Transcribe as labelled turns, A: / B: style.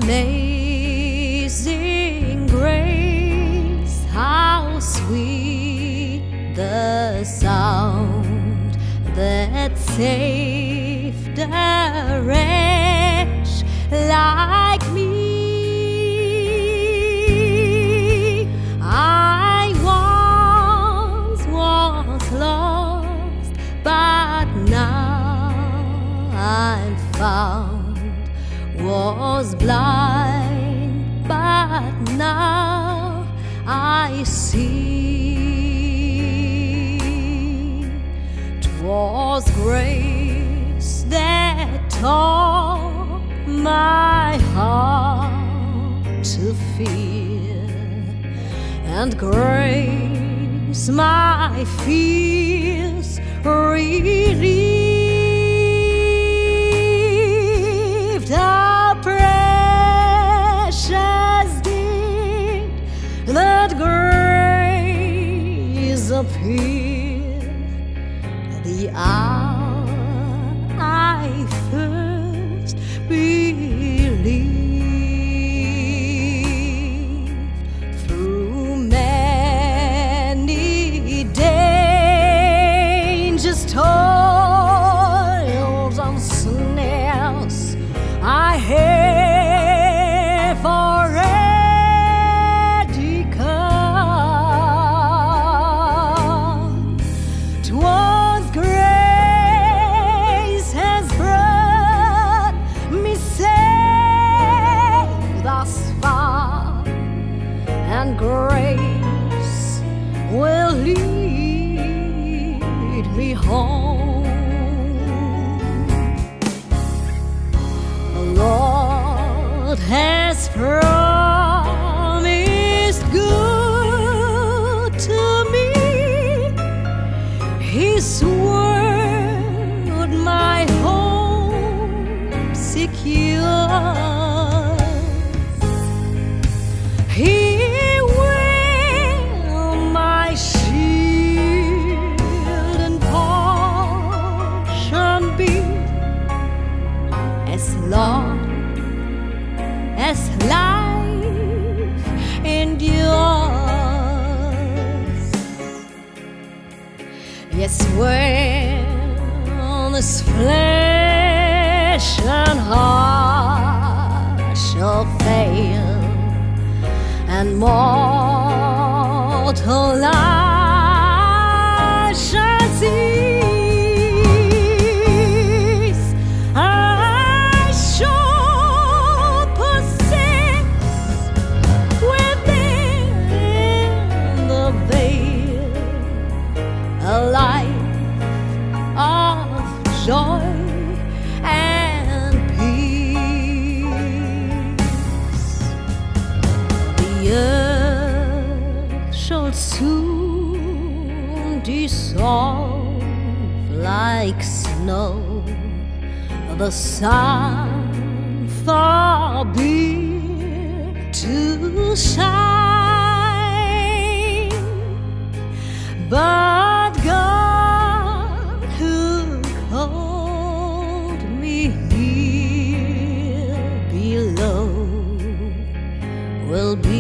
A: Amazing grace, how sweet the sound that saved a wretch like me. I once was lost, but now I'm found. Was blind, but now I see. 'Twas grace that taught my heart to fear, and grace my fears relieved. That grace appeared the hour I first believed. Through many dangers, toils, and snares, I have already and grace will lead me home. The Lord has promised good to me. His word my hope secure. He will my shield and portion be, as long as life endures. Yes, when this flesh and heart shall fail, and mortal life shall cease, I shall possess within the veil a life of joy and peace. The earth shall soon dissolve like snow, the sun forbid to shine, but God who called me here below will be